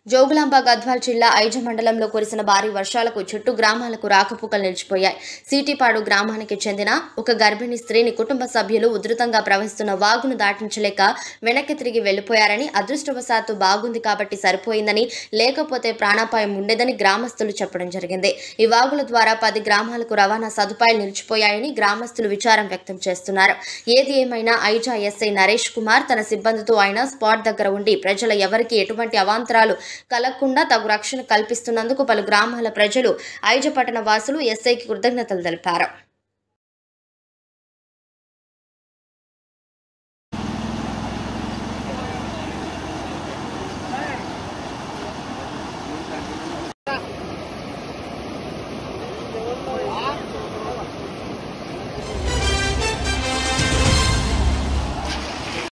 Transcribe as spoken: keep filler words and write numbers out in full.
జోగులాంబ గద్వాల్ జిల్లా ఐజ మండలంలో కురిసిన భారీ వర్షాలకు చుట్టూ గ్రామాలకు రాకపోకలు నిలిచిపోయాయి. సీటిపాడు గ్రామానికి చెందిన ఒక గర్భిణీ స్త్రీని కుటుంబ సభ్యులు ఉధృతంగా ప్రవహిస్తున్న వాగును దాటించలేక వెనక్కి తిరిగి వెళ్లిపోయారని, అదృష్టవశాత్తు బాగుంది కాబట్టి సరిపోయిందని, లేకపోతే ప్రాణాపాయం ఉండేదని గ్రామస్తులు చెప్పడం జరిగింది. ఈ వాగుల ద్వారా పది గ్రామాలకు రవాణా సదుపాయాలు నిలిచిపోయాయని గ్రామస్తులు విచారం వ్యక్తం చేస్తున్నారు. ఏది ఏమైనా ఐజా ఎస్ఐ నరేష్ కుమార్ తన సిబ్బందితో ఆయన స్పాట్ దగ్గర ఉండి ప్రజల ఎవరికి ఎటువంటి అవాంతరాలు కలగకుండా తగు రక్షణ కల్పిస్తున్నందుకు పలు గ్రామాల ప్రజలు, ఐజ పట్టణ వాసులు ఎస్ఐకి కృతజ్ఞతలు తెలిపారు.